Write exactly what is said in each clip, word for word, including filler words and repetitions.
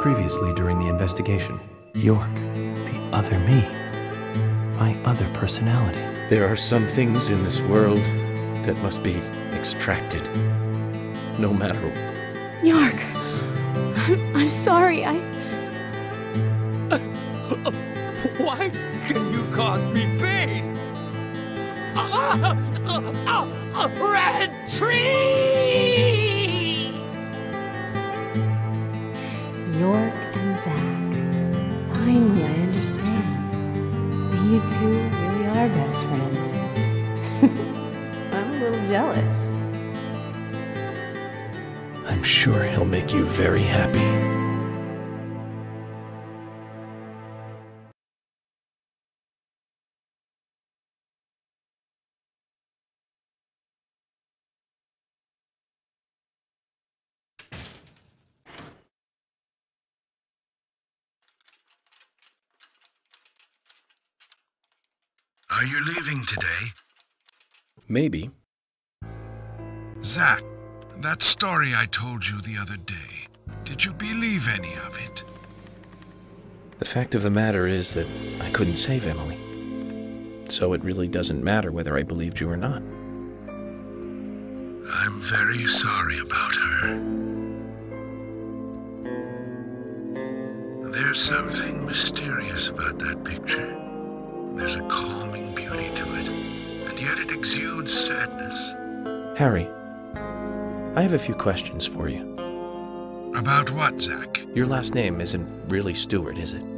previously during the investigation. York, the other me. My other personality. There are some things in this world that must be extracted. No matter... York, I'm, I'm sorry, I... Why can you cause me pain? A, a, a red tree! York and Zack. Finally, I understand. You two really are best friends. I'm a little jealous. I'm sure he'll make you very happy. Are you leaving today? Maybe. Zack, that story I told you the other day, did you believe any of it? The fact of the matter is that I couldn't save Emily. So it really doesn't matter whether I believed you or not. I'm very sorry about her. There's something mysterious about that picture. There's a calming beauty to it, and yet it exudes sadness. Harry, I have a few questions for you. About what, Zack? Your last name isn't really Stewart, is it?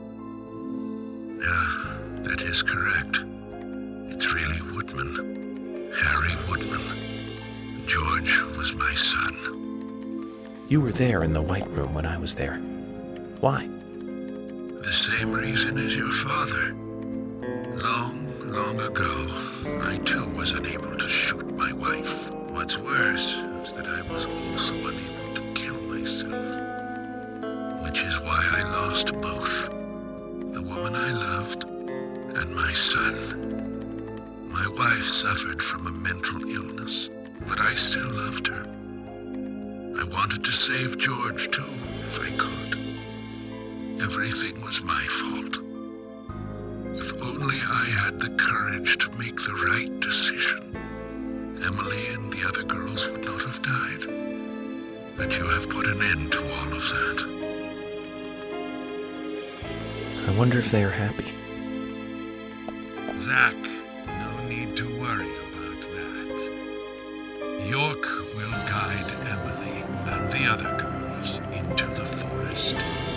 Yeah, that is correct. It's really Woodman. Harry Woodman. George was my son. You were there in the White Room when I was there. Why? The same reason as your father. Long, long ago, I too was unable to shoot my wife. What's worse is that I was also unable to kill myself. Which is why I lost both. The woman I loved and my son. My wife suffered from a mental illness, but I still loved her. I wanted to save George too, if I could. Everything was my fault. If only I had the courage to make the right decision, Emily and the other girls would not have died. But you have put an end to all of that. I wonder if they are happy. Zack, no need to worry about that. York will guide Emily and the other girls into the forest.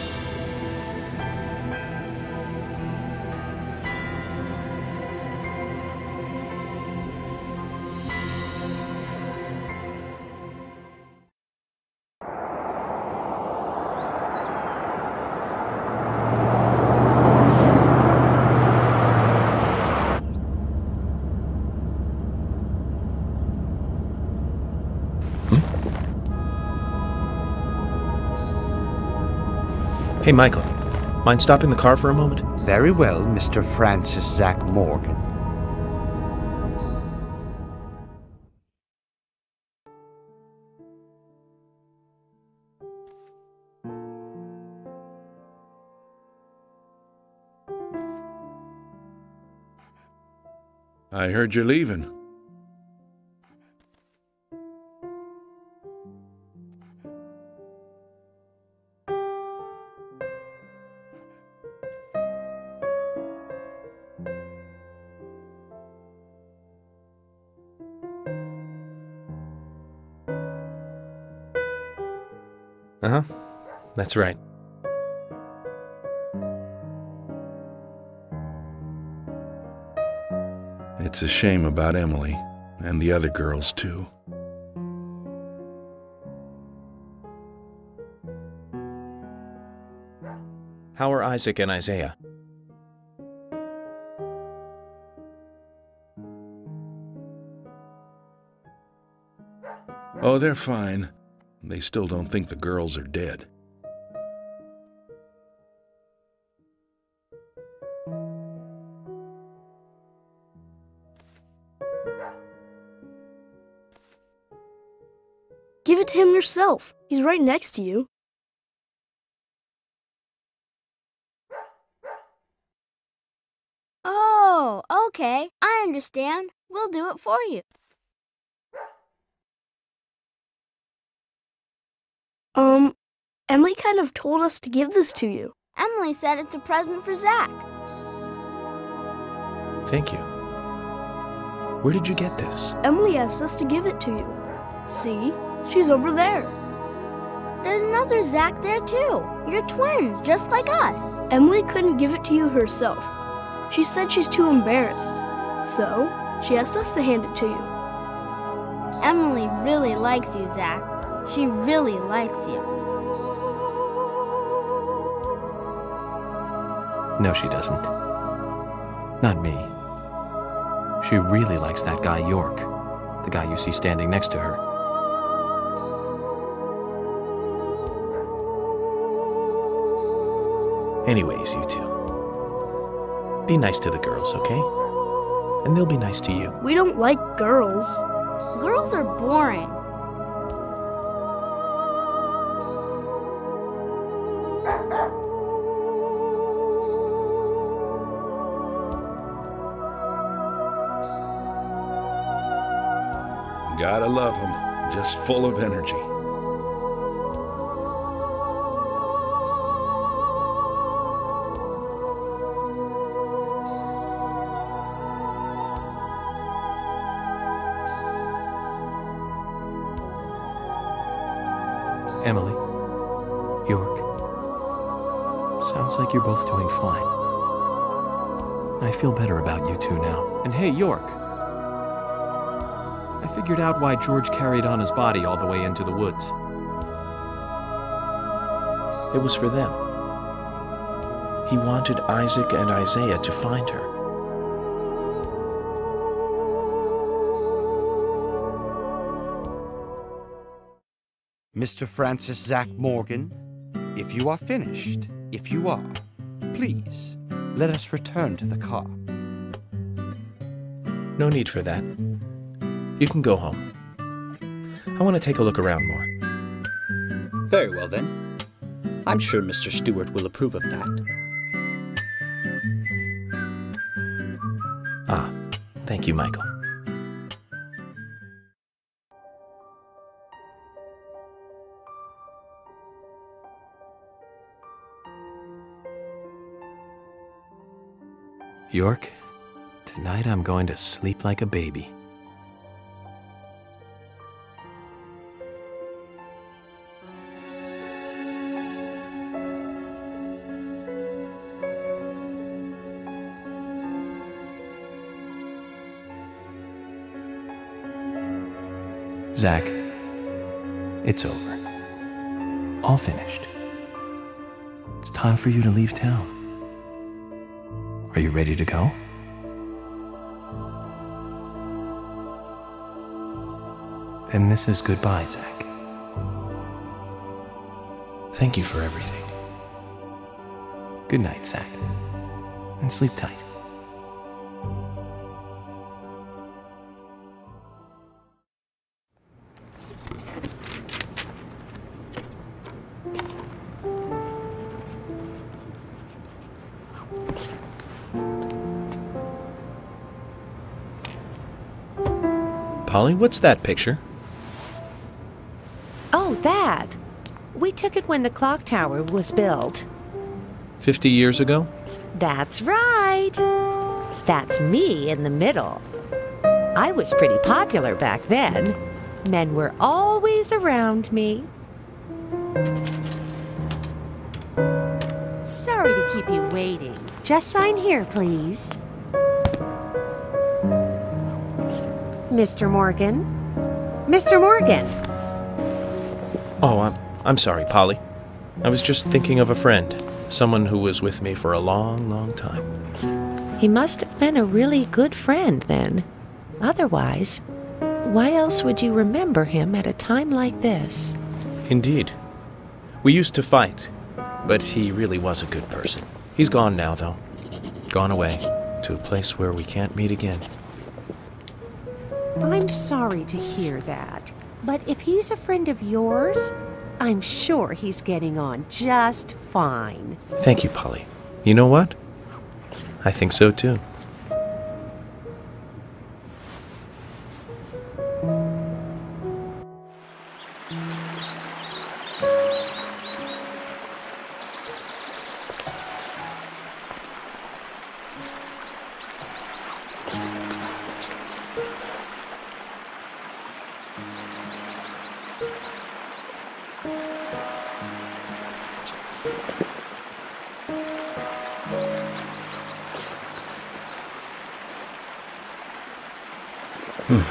Hey, Michael. Mind stopping the car for a moment? Very well, Mister Francis Zack Morgan. I heard you're leaving. Uh-huh. That's right. It's a shame about Emily, and the other girls too. How are Isaac and Isaiah? Oh, they're fine. They still don't think the girls are dead. Give it to him yourself. He's right next to you. Okay, I understand. We'll do it for you. Um, Emily kind of told us to give this to you. Emily said it's a present for Zach. Thank you. Where did you get this? Emily asked us to give it to you. See? She's over there. There's another Zach there too. You're twins, just like us. Emily couldn't give it to you herself. She said she's too embarrassed. So, she asked us to hand it to you. Emily really likes you, Zach. She really likes you. No, she doesn't. Not me. She really likes that guy York, the guy you see standing next to her. Anyways, you two. Be nice to the girls, okay? And they'll be nice to you. We don't like girls. Girls are boring. Gotta love him. Just full of energy. Emily, York, sounds like you're both doing fine. I feel better about you two now. And hey, York, I figured out why George carried Anna's body all the way into the woods. It was for them. He wanted Isaac and Isaiah to find her. Mister Francis Zach Morgan, if you are finished, if you are, please, let us return to the car. No need for that. You can go home. I want to take a look around more. Very well, then. I'm sure Mister Stewart will approve of that. Ah, thank you, Michael. York, tonight I'm going to sleep like a baby. Zach, it's over. All finished. It's time for you to leave town. Are you ready to go? Then this is goodbye, Zach. Thank you for everything. Good night, Zach. And sleep tight. Polly, what's that picture? Oh, that. We took it when the clock tower was built. Fifty years ago? That's right. That's me in the middle. I was pretty popular back then. Men were always around me. Sorry to keep you waiting. Just sign here, please. Mister Morgan? Mister Morgan! Oh, I'm, I'm sorry, Polly. I was just thinking of a friend. Someone who was with me for a long, long time. He must have been a really good friend then. Otherwise, why else would you remember him at a time like this? Indeed. We used to fight, but he really was a good person. He's gone now, though. Gone away to a place where we can't meet again. I'm sorry to hear that, but if he's a friend of yours, I'm sure he's getting on just fine. Thank you, Polly. You know what? I think so, too. Hmm.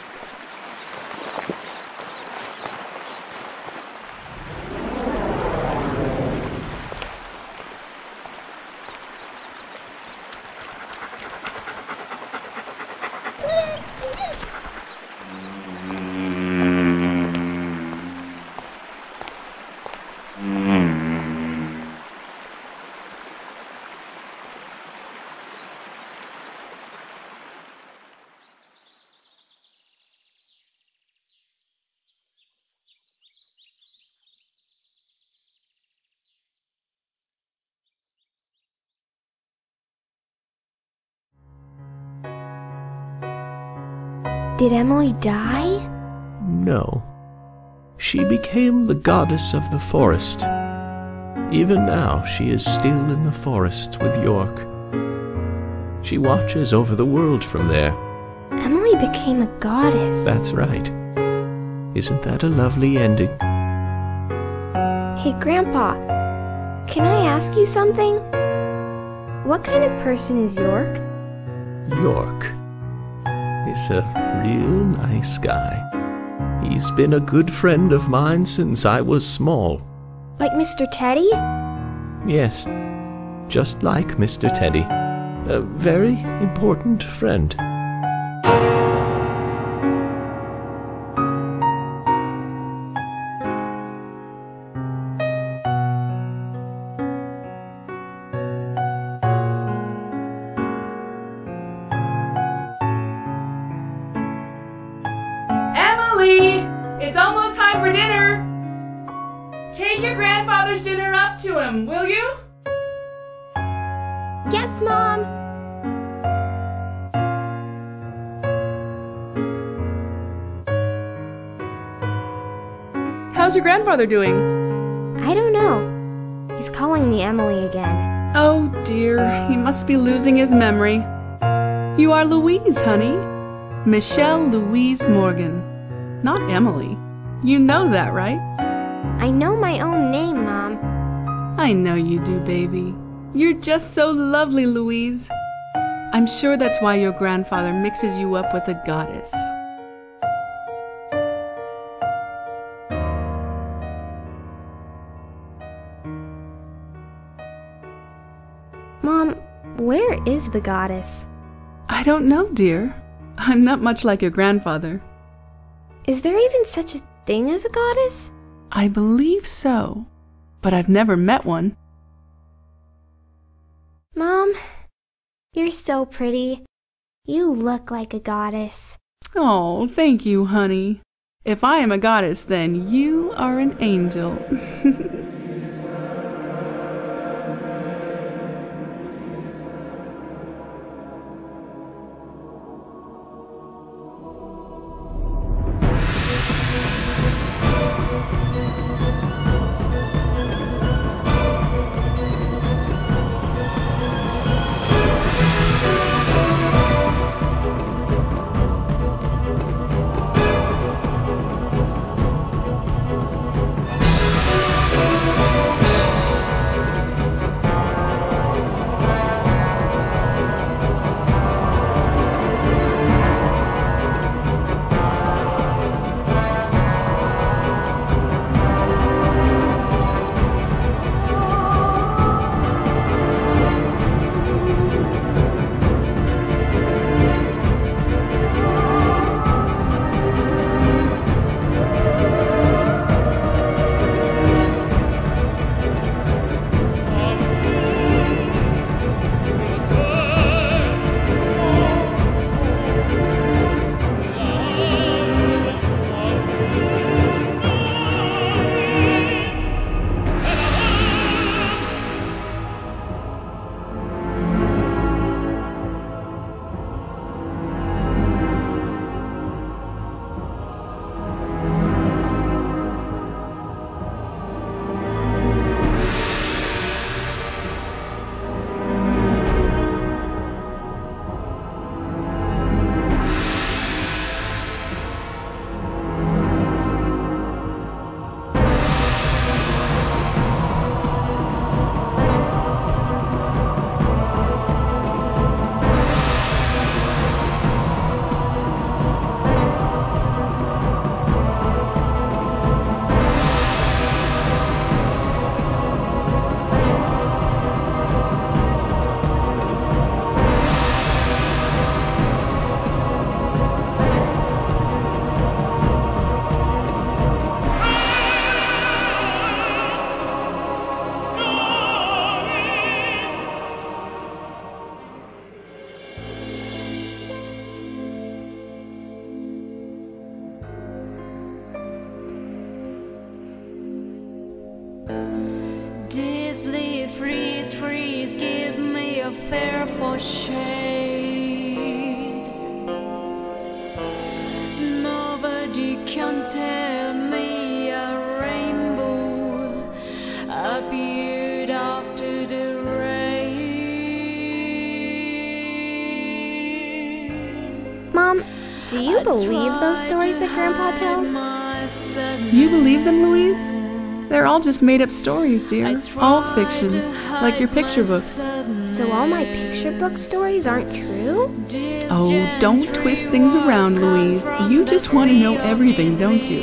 Did Emily die? No. She became the goddess of the forest. Even now, she is still in the forest with York. She watches over the world from there. Emily became a goddess. That's right. Isn't that a lovely ending? Hey, Grandpa, can I ask you something? What kind of person is York? York is a real nice guy. He's been a good friend of mine since I was small. Like Mister Teddy? Yes, just like Mister Teddy. A very important friend. It's almost time for dinner. Take your grandfather's dinner up to him, will you? Yes, Mom. How's your grandfather doing? I don't know. He's calling me Emily again. Oh dear, he must be losing his memory. You are Louise, honey. Michelle Louise Morgan. Not Emily. You know that, right? I know my own name, Mom. I know you do, baby. You're just so lovely, Louise. I'm sure that's why your grandfather mixes you up with a goddess. Mom, where is the goddess? I don't know, dear. I'm not much like your grandfather. Is there even such a thing as a goddess? I believe so, but I've never met one. Mom, you're so pretty. You look like a goddess. Oh, thank you, honey. If I am a goddess, then you are an angel. fair for shade. Nobody can tell me a rainbow appeared after the rain. Mom, do you believe those stories that Grandpa tells? You believe them, Louise? They're all just made-up stories, dear. All fiction, like your picture books. So all my picture book stories aren't true? Oh, don't twist things around, Louise. You just want to know everything, don't you?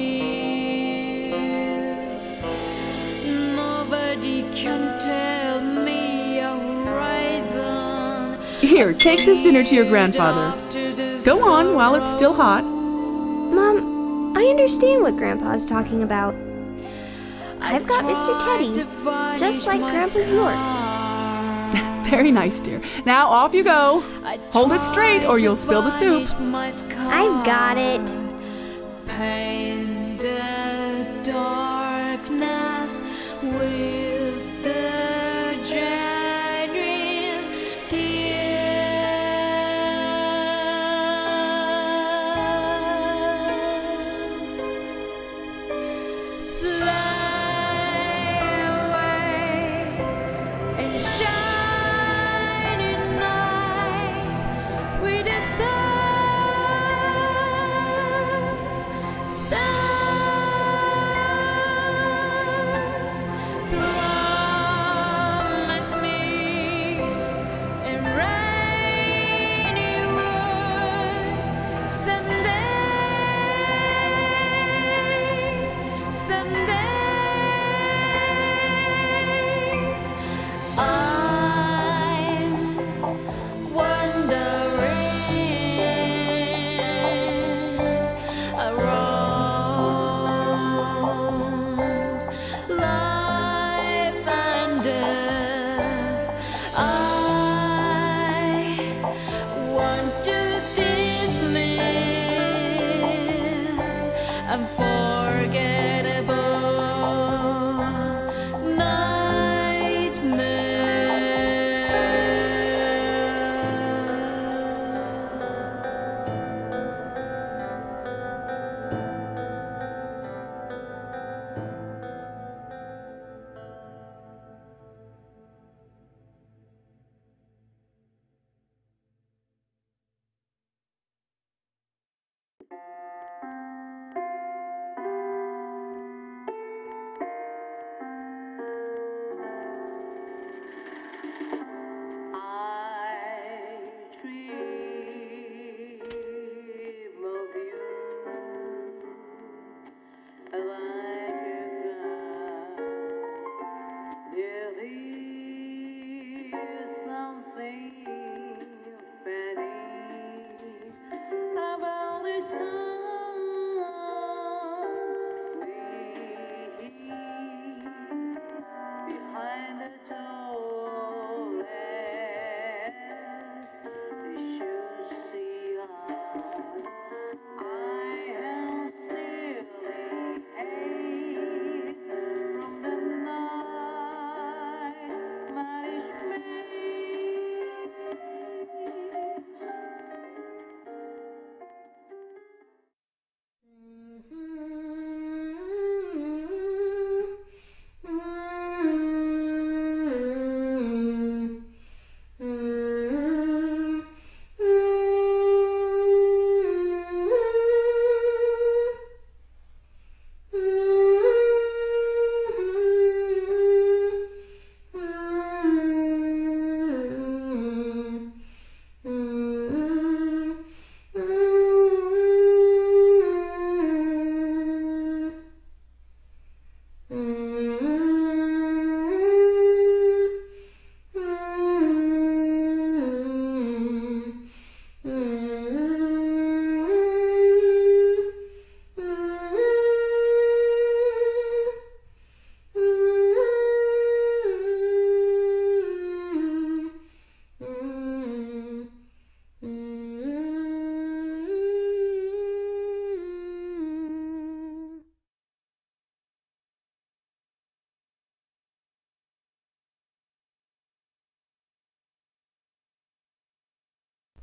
Nobody can tell me a horizon. Here, take this dinner to your grandfather. Go on while it's still hot. Mom, I understand what Grandpa's talking about. I've got Mister Teddy, just like Grandpa's York. Very nice, dear. Now off you go. Hold it straight or you'll spill the soup. I've got it. Paint the darkness with the genuine tears. Fly away and shine in night with the stars, stars.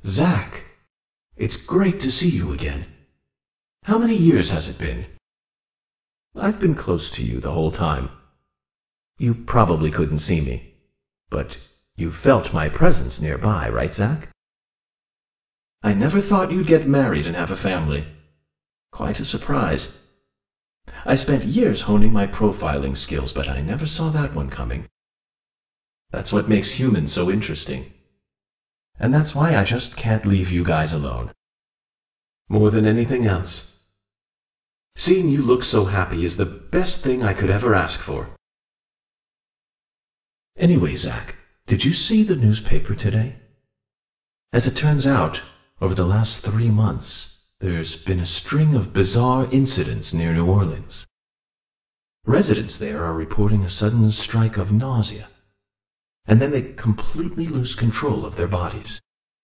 Zack, it's great to see you again. How many years has it been? I've been close to you the whole time. You probably couldn't see me, but you felt my presence nearby, right, Zack? I never thought you'd get married and have a family. Quite a surprise. I spent years honing my profiling skills, but I never saw that one coming. That's what makes humans so interesting. And that's why I just can't leave you guys alone. More than anything else. Seeing you look so happy is the best thing I could ever ask for. Anyway, Zack, did you see the newspaper today? As it turns out, over the last three months, there's been a string of bizarre incidents near New Orleans. Residents there are reporting a sudden strike of nausea, and then they completely lose control of their bodies.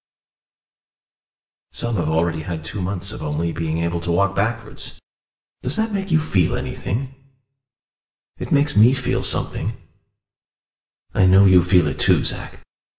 Some have already had two months of only being able to walk backwards. Does that make you feel anything? It makes me feel something. I know you feel it too, Zack.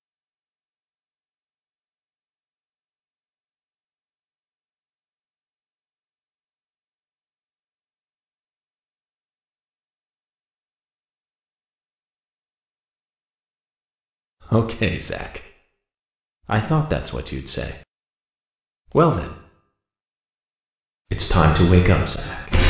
Okay, Zack. I thought that's what you'd say. Well then, it's time to wake up, Zack.